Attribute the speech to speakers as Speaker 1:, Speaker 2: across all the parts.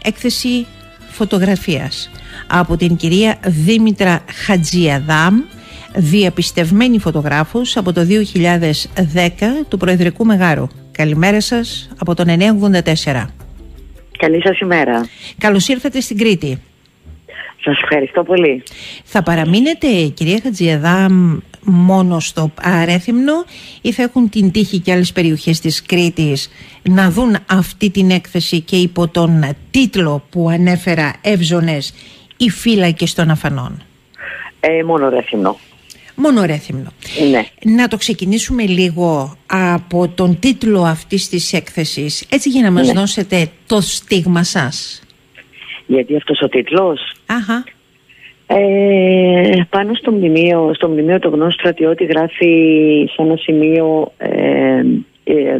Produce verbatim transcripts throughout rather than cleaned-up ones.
Speaker 1: έκθεση φωτογραφίας από την κυρία Δήμητρα Χατζιαδάμ, διαπιστευμένη φωτογράφος από το δύο χιλιάδες δέκα του Προεδρικού Μεγάρου. Καλημέρα σας από τον εννιακόσια ογδόντα τέσσερα.
Speaker 2: Καλή σας ημέρα.
Speaker 1: Καλώς ήρθατε στην Κρήτη.
Speaker 2: Σας ευχαριστώ πολύ.
Speaker 1: Θα παραμείνετε, κυρία Χατζιαδάμ, μόνο στο Αρέθυμνο ή θα έχουν την τύχη και άλλες περιοχές της Κρήτης να δουν αυτή την έκθεση και υπό τον τίτλο που ανέφερα, Εύζωνες, οι φύλακες των Αφανών?
Speaker 2: Ε, μόνο Ρέθυμνο.
Speaker 1: Μόνο Ρέθυμνο.
Speaker 2: Ναι.
Speaker 1: Να το ξεκινήσουμε λίγο από τον τίτλο αυτής της έκθεσης, έτσι για να μας ναι. δώσετε το στίγμα σας.
Speaker 2: Γιατί αυτός ο τίτλος?
Speaker 1: Αχα.
Speaker 2: Ε, πάνω στο μνημείο, στο μνημείο το γνώστο στρατιώτη γράφει σε ένα σημείο ε, ε,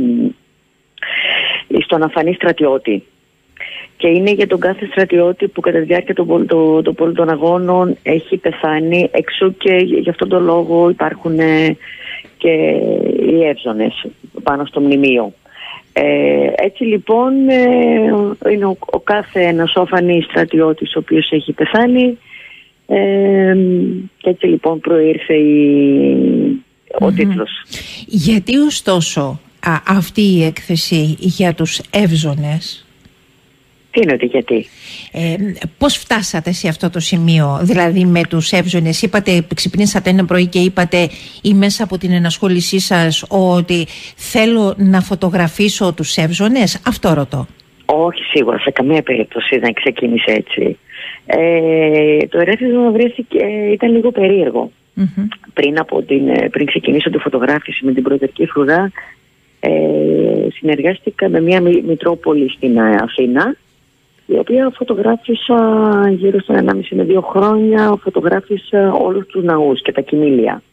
Speaker 2: ε, στον αφανή στρατιώτη. Και είναι για τον κάθε στρατιώτη που κατά τη διάρκεια των το, το, το, των αγώνων έχει πεθάνει, εξού και γι' αυτόν τον λόγο υπάρχουν ε, και οι εύζωνες πάνω στο μνημείο. Ε, έτσι λοιπόν ε, είναι ο, ο κάθε ένας όφανης στρατιώτης ο οποίος έχει πεθάνει, ε, και έτσι λοιπόν προήρθε η, ο mm-hmm. τίτλος.
Speaker 1: Γιατί ωστόσο α, αυτή η έκθεση για τους εύζωνες?
Speaker 2: Τι είναι ότι γιατί?
Speaker 1: Ε, πώς φτάσατε σε αυτό το σημείο, δηλαδή με τους εύζωνες? Είπατε, ξυπνήσατε ένα πρωί και είπατε ή μέσα από την ενασχόλησή σας ότι θέλω να φωτογραφίσω τους εύζωνες? Αυτό ρωτώ.
Speaker 2: Όχι, σίγουρα, σε καμία περίπτωση δεν ξεκίνησε έτσι. Ε, το ερέθισμα βρέθηκε, ήταν λίγο περίεργο. Mm-hmm. Πριν, από την, πριν ξεκινήσω τη φωτογράφηση με την Προεδρική Φρουρά, ε, συνεργάστηκα με μια Μητρόπολη στην Αθήνα, η οποία φωτογράφησα γύρω στα ενάμιση με δύο χρόνια, φωτογράφησα όλους τους ναούς και τα κοιμήλια.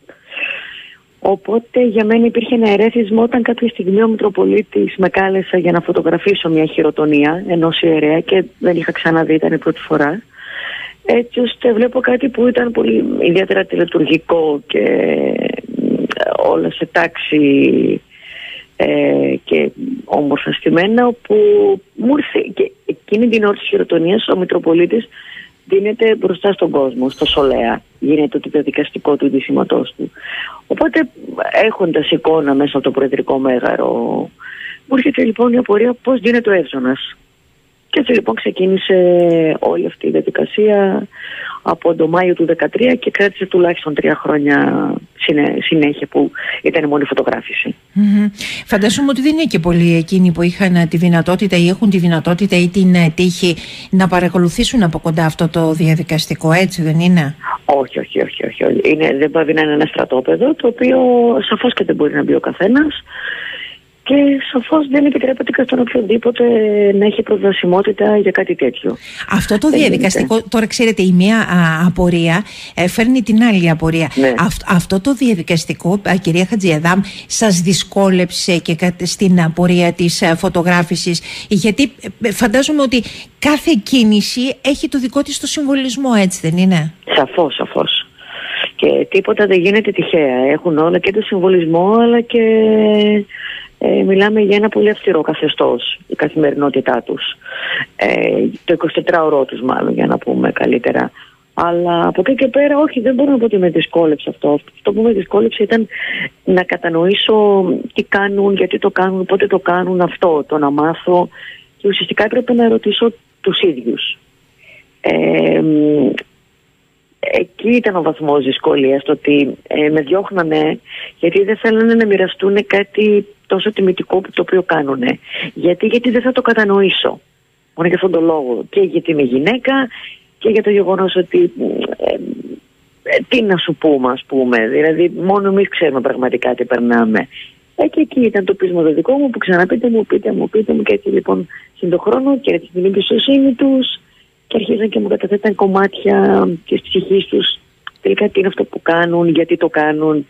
Speaker 2: Οπότε για μένα υπήρχε ένα ερέθισμα όταν κάποια στιγμή ο Μητροπολίτης με κάλεσε για να φωτογραφίσω μια χειροτονία ενός ιερέα και δεν είχα ξαναδεί, ήταν η πρώτη φορά. Έτσι ώστε βλέπω κάτι που ήταν πολύ ιδιαίτερα τελετουργικό και όλα σε τάξη ε, και όμορφα στημένα, όπου μου ήρθε και εκείνη την ώρα της χειροτονίας ο Μητροπολίτης δίνεται μπροστά στον κόσμο, στο Σολέα. Γίνεται το διαδικαστικό του ντύσιματός του. Οπότε, έχοντας εικόνα μέσα από το Προεδρικό Μέγαρο, μου έρχεται λοιπόν η απορία πώς γίνεται ο εύζωνας. Και έτσι λοιπόν ξεκίνησε όλη αυτή η διαδικασία από τον Μάιο του δύο χιλιάδες δεκατρία και κράτησε τουλάχιστον τρία χρόνια συνέχεια που ήταν η μόνη φωτογράφηση.
Speaker 1: Mm-hmm. Φαντάζομαι ότι δεν είναι και πολλοί εκείνοι που είχαν τη δυνατότητα ή έχουν τη δυνατότητα ή την τύχη να παρακολουθήσουν από κοντά αυτό το διαδικαστικό, έτσι δεν είναι?
Speaker 2: Όχι, όχι, όχι, όχι. Είναι, δεν πάει να είναι ένα στρατόπεδο το οποίο σαφώς και δεν μπορεί να μπει ο καθένας. Και σαφώς δεν επιτρέπεται και στον οποιοδήποτε να έχει προσβασιμότητα για κάτι τέτοιο.
Speaker 1: Αυτό το διαδικαστικό, ε, τώρα ξέρετε, η μία α, απορία ε, φέρνει την άλλη απορία.
Speaker 2: Ναι.
Speaker 1: Αυτ, αυτό το διαδικαστικό, α, κυρία Χατζιαδάμ, σας δυσκόλεψε και κα, στην απορία της α, φωτογράφησης? Γιατί ε, φαντάζομαι ότι κάθε κίνηση έχει το δικό της το συμβολισμό, έτσι δεν είναι?
Speaker 2: Σαφώς, σαφώς. Και τίποτα δεν γίνεται τυχαία. Έχουν όλα και το συμβολισμό, αλλά και... Ε, μιλάμε για ένα πολύ αυστηρό καθεστώς, η καθημερινότητά τους, ε, το εικοσιτετράωρό τους μάλλον, για να πούμε καλύτερα. Αλλά από εκεί και πέρα όχι, δεν μπορώ να πω ότι με δυσκόλεψε αυτό. Αυτό που με δυσκόλεψε ήταν να κατανοήσω τι κάνουν, γιατί το κάνουν, πότε το κάνουν, αυτό το να μάθω, και ουσιαστικά έπρεπε να ρωτήσω τους ίδιους. Ε, Εκεί ήταν ο βαθμός δυσκολίας, το ότι ε, με διώχνανε γιατί δεν θέλανε να μοιραστούν κάτι τόσο τιμητικό που το οποίο κάνουνε. Γιατί, γιατί δεν θα το κατανοήσω. Μόνο για αυτόν τον λόγο. Και γιατί είμαι γυναίκα και για το γεγονός ότι ε, ε, τι να σου πούμε, ας πούμε. Δηλαδή μόνο εμείς ξέρουμε πραγματικά τι περνάμε. Ε, και εκεί ήταν το πείσμα το δικό μου που ξαναπείτε μου, πείτε μου, πείτε μου. Και έτσι λοιπόν συν τον χρόνο και την εμπιστοσύνη τους και αρχίζαν και μου καταθέταν κομμάτια της ψυχής τους. Τελικά τι είναι αυτό που κάνουν, γιατί το κάνουν.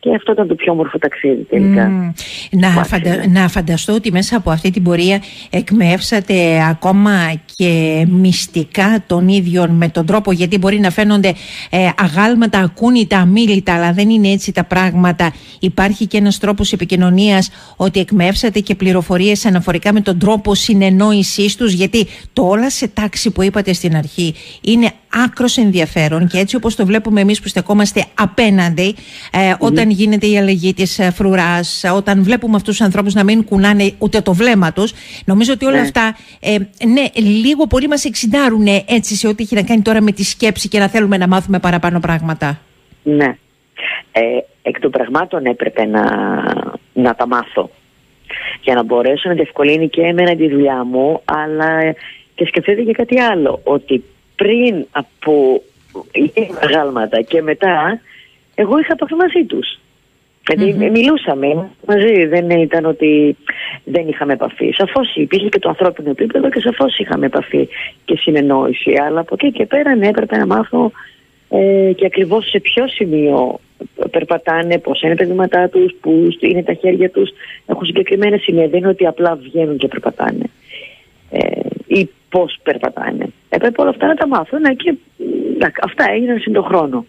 Speaker 2: Και αυτό ήταν το πιο όμορφο ταξίδι τελικά.
Speaker 1: Mm. Να, φαντα... να φανταστώ ότι μέσα από αυτή την πορεία εκμεύσατε ακόμα και μυστικά των ίδιων με τον τρόπο, γιατί μπορεί να φαίνονται ε, αγάλματα, ακούνητα, αμίλητα, αλλά δεν είναι έτσι τα πράγματα. Υπάρχει και ένας τρόπος επικοινωνίας, ότι εκμεύσατε και πληροφορίες αναφορικά με τον τρόπο συνεννόησής τους, γιατί το όλα σε τάξη που είπατε στην αρχή είναι άκρος ενδιαφέρον, και έτσι όπως το βλέπουμε εμείς που στεκόμαστε απέναντι, ε, mm-hmm. όταν γίνεται η αλλαγή της ε, φρουράς, όταν βλέπουμε αυτούς τους ανθρώπους να μην κουνάνε ούτε το βλέμμα τους, νομίζω ότι όλα yeah. αυτά ε, ναι, λίγο πολύ μας εξιντάρουν έτσι σε ό,τι έχει να κάνει τώρα με τη σκέψη και να θέλουμε να μάθουμε παραπάνω πράγματα.
Speaker 2: Ναι. Ε, εκ των πραγμάτων έπρεπε να, να τα μάθω για να μπορέσω να διευκολύνει και εμένα τη δουλειά μου, αλλά και σκεφτείτε και κάτι άλλο, ότι πριν από αγάλματα και μετά, εγώ είχα επαφή μαζί τους. Δηλαδή mm-hmm. μιλούσαμε μαζί, δεν ήταν ότι δεν είχαμε επαφή. Σαφώς υπήρχε και το ανθρώπινο επίπεδο και σαφώς είχαμε επαφή και συνεννόηση. Αλλά από εκεί και πέρα ναι, έπρεπε να μάθω ε, και ακριβώς σε ποιο σημείο περπατάνε, πώς είναι τα βήματά τους, πού είναι τα χέρια τους. Έχουν συγκεκριμένα σημεία, δεν είναι ότι απλά βγαίνουν και περπατάνε. Ε, ή πώς περπατάνε. Έπρεπε όλα αυτά να τα μάθω, ναι, και να, αυτά έγιναν συν τον χρόνο.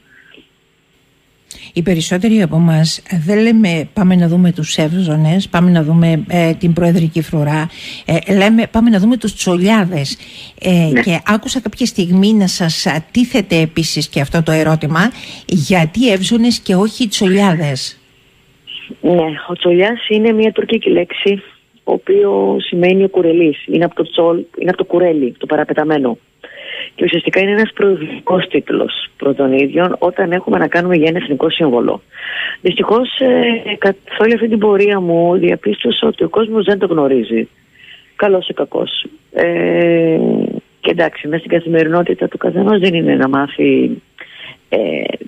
Speaker 1: Οι περισσότεροι από εμάς δεν λέμε πάμε να δούμε τους Εύζωνες, πάμε να δούμε ε, την Προεδρική Φρουρά, ε, λέμε πάμε να δούμε τους Τσολιάδες. Ε, ναι. Και άκουσα κάποια στιγμή να σας τίθεται επίσης και αυτό το ερώτημα, γιατί Εύζωνες και όχι Τσολιάδες?
Speaker 2: Ναι, ο Τσολιάς είναι μια τουρκική λέξη, ο οποίο σημαίνει ο κουρελής. Είναι από το τσόλ, είναι από το κουρέλι, το παραπεταμένο. Και ουσιαστικά είναι ένας προεδρικός τίτλος προς τον ίδιο, όταν έχουμε να κάνουμε για ένα εθνικό σύμβολο. Δυστυχώς, ε, καθ' όλη αυτή την πορεία μου διαπίστωσα ότι ο κόσμος δεν το γνωρίζει. Καλός ή κακός. Ε, και εντάξει, μέσα στην καθημερινότητα του καθενός δεν είναι να μάθει ε,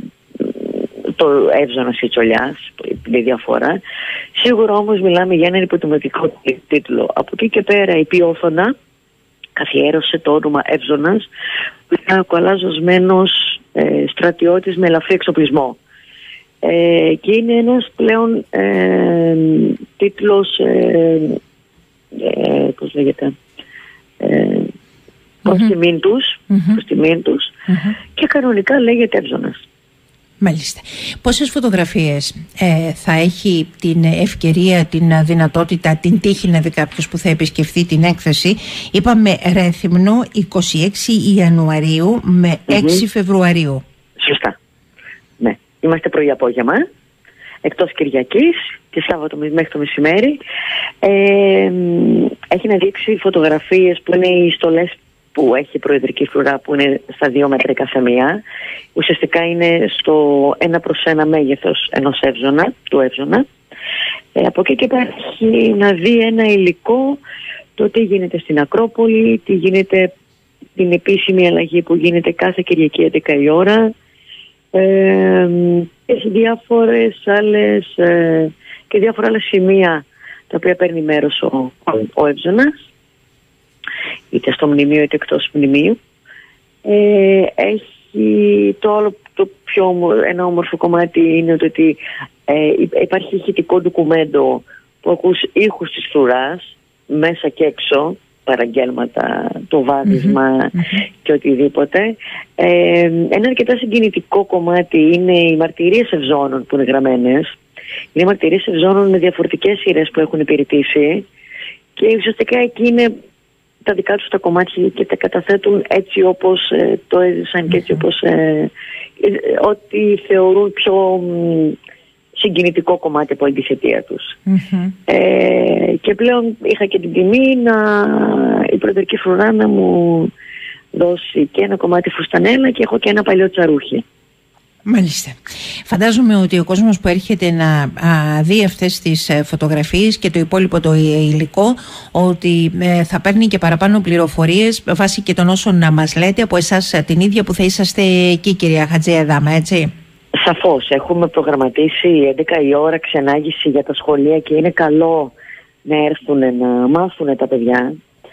Speaker 2: το Εύζωνας ή Τσολιάς, η διαφορά. Σίγουρα όμως μιλάμε για έναν υποτιμητικό τίτλο. Από εκεί και πέρα η Πιόφωνα καθιέρωσε το όνομα Εύζωνας, που ήταν ο κολλάζωσμένος ε, στρατιώτης με ελαφρύ εξοπλισμό. Ε, και είναι ένας πλέον ε, τίτλος, ε, ε, πώς λέγεται, ε, προς mm-hmm. τιμήν τους, mm-hmm. προς τιμήν τους mm-hmm. και κανονικά λέγεται Εύζωνας.
Speaker 1: Μάλιστα. Πόσες φωτογραφίες ε, θα έχει την ευκαιρία, την δυνατότητα, την τύχη να δει κάποιος που θα επισκεφθεί την έκθεση? Είπαμε Ρέθυμνο είκοσι έξι Ιανουαρίου με έξι mm-hmm. Φεβρουαρίου. Σωστά.
Speaker 2: Ναι. Είμαστε πρωί απόγευμα, εκτός Κυριακής και Σάββατο μέχρι το μεσημέρι. Ε, έχει να δείξει φωτογραφίες που είναι οι στολές που έχει η Προεδρική Φρουρά, που είναι στα δύο μέτρα κάθε μία. Ουσιαστικά είναι στο ένα προς ένα μέγεθος ενός Εύζωνα, του Εύζωνα. Ε, από εκεί και πέρα έχει να δει ένα υλικό, το τι γίνεται στην Ακρόπολη, τι γίνεται, την επίσημη αλλαγή που γίνεται κάθε Κυριακή έντεκα η ώρα, ε, και σε διάφορες άλλες, ε, και διάφορα άλλα σημεία τα οποία παίρνει μέρος ο, ο Εύζωνας, είτε στο μνημείο είτε εκτός μνημείου. Ε, έχει το άλλο, το πιο ένα όμορφο κομμάτι είναι ότι ε, υπάρχει ηχητικό ντοκουμέντο που ακούς ήχους της φρουράς μέσα και έξω, παραγγέλματα, το βάδισμα mm-hmm. και οτιδήποτε. Ε, ένα αρκετά συγκινητικό κομμάτι είναι οι μαρτυρίες Ευζώνων που είναι γραμμένες. Είναι μαρτυρίες Ευζώνων με διαφορετικές σειρές που έχουν υπηρετήσει, και ουσιαστικά εκεί είναι τα δικά τους τα κομμάτια και τα καταθέτουν έτσι όπως ε, το έζησαν και έτσι όπως ε, ε, ό,τι θεωρούν πιο μ, συγκινητικό κομμάτι από την θητεία τους. Mm-hmm. Ε, και πλέον είχα και την τιμή να, η Προεδρική Φρουρά να μου δώσει και ένα κομμάτι φουστανέλα και έχω και ένα παλιό τσαρούχι.
Speaker 1: Μάλιστα. Φαντάζομαι ότι ο κόσμος που έρχεται να α, δει αυτές τις ε, φωτογραφίες και το υπόλοιπο το υλικό, ότι ε, θα παίρνει και παραπάνω πληροφορίες βάσει και των όσων να μας λέτε από εσάς ε, την ίδια που θα είσαστε εκεί, κυρία Χατζιαδάμα, έτσι?
Speaker 2: Σαφώς. Έχουμε προγραμματίσει έντεκα η ώρα ξενάγηση για τα σχολεία και είναι καλό να έρθουν να μάθουν τα παιδιά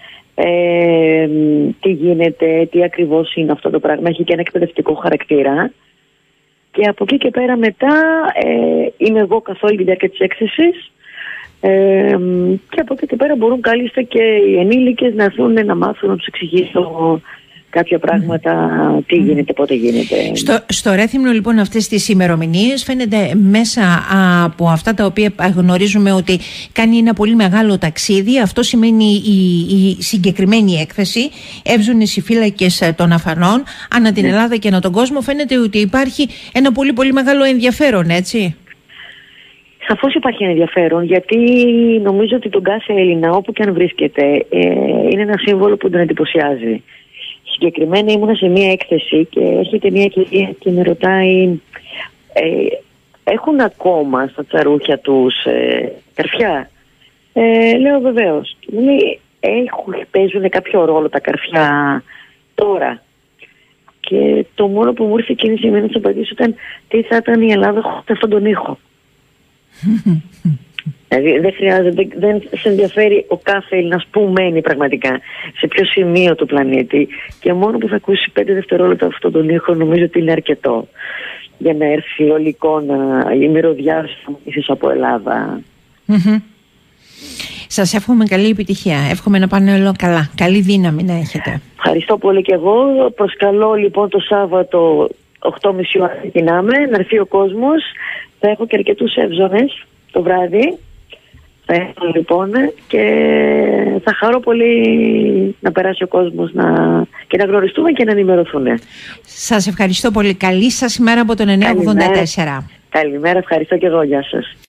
Speaker 2: ε, τι γίνεται, τι ακριβώς είναι αυτό το πράγμα. Έχει και ένα εκπαιδευτικό χαρακτήρα. Και από εκεί και πέρα μετά ε, είμαι εγώ καθ' όλη τη διάρκεια της έκθεσης. Ε, και από εκεί και πέρα μπορούν κάλλιστα και οι ενήλικες να έρθουν να μάθουν, να τους εξηγήσω κάποια πράγματα, mm. τι γίνεται, πότε γίνεται.
Speaker 1: Στο, στο Ρέθυμνο λοιπόν αυτές τις ημερομηνίες φαίνεται μέσα από αυτά τα οποία γνωρίζουμε ότι κάνει ένα πολύ μεγάλο ταξίδι. Αυτό σημαίνει η, η συγκεκριμένη έκθεση Εύζωνες οι φύλακες των Αφανών ανά την Ελλάδα και ανά τον κόσμο. Φαίνεται ότι υπάρχει ένα πολύ πολύ μεγάλο ενδιαφέρον, έτσι.
Speaker 2: Σαφώς υπάρχει ενδιαφέρον, γιατί νομίζω ότι τον κάθε Έλληνα, όπου και αν βρίσκεται, ε, είναι ένα σύμβολο που τον εντυπωσιάζει. Συγκεκριμένα ήμουνα σε μία έκθεση και έρχεται μία κυρία και με ρωτάει, ε, έχουν ακόμα στα τσαρούχια τους ε, καρφιά? Ε, λέω βεβαίως. Μου λέει, έχουν, παίζουν κάποιο ρόλο τα καρφιά τώρα? Και το μόνο που μου ήρθε εκείνη η στιγμή να της απαντήσω ήταν, τι θα ήταν η Ελλάδα χωρίς αυτόν τον ήχο. Δηλαδή δεν χρειάζεται, δεν σε ενδιαφέρει ο κάθε Έλληνας που μένει πραγματικά, σε ποιο σημείο του πλανήτη, και μόνο που θα ακούσει πέντε δευτερόλεπτα αυτόν τον ήχο νομίζω ότι είναι αρκετό για να έρθει όλη η εικόνα, η μυρωδιά ίσως από Ελλάδα.
Speaker 1: Mm-hmm. Σας εύχομαι καλή επιτυχία, εύχομαι να πάνε όλα καλά, καλή δύναμη να έχετε.
Speaker 2: Ευχαριστώ πολύ και εγώ. Προσκαλώ λοιπόν το Σάββατο οκτώ και μισή ώρα ξεκινάμε, να έρθει ο κόσμος. Θα έχω και αρκετούς εύζωνες το βράδυ. Θα έχω λοιπόν και θα χαρώ πολύ να περάσει ο κόσμος να... και να γνωριστούμε και να ενημερωθούν.
Speaker 1: Σας ευχαριστώ πολύ. Καλή σας ημέρα από τον εννιά ογδόντα τέσσερα.
Speaker 2: Καλημέρα, ευχαριστώ και εγώ. Γεια σας.